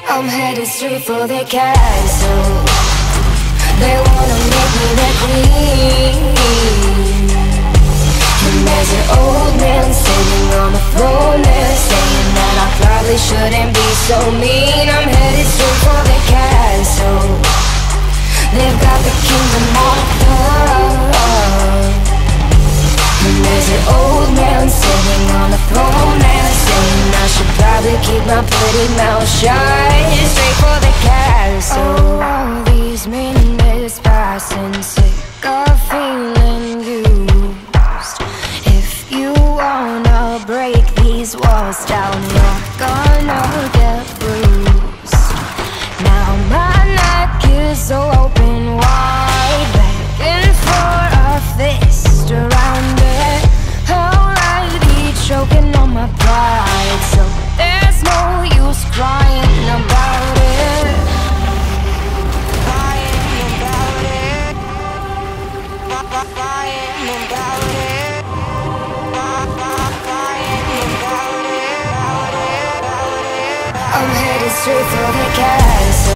I'm headed straight for the castle. They wanna make me their queen. And there's an old man sitting on the throne there, saying that I probably shouldn't be so mean. I'm headed straight for the castle. They've got the kingdom locked up. And there's an old man sitting on the throne there, saying I should probably keep my pretty mouth shut. Straight for the castle. All these minutes passing, sick of feeling used. If you wanna break these walls down, you're gonna get bruised. Now my neck is so open wide, begging for a fist around it. Already choking on my pride, so there's no use crying about it. Crying about it. Crying about it. Crying about it. I'm headed straight for the castle.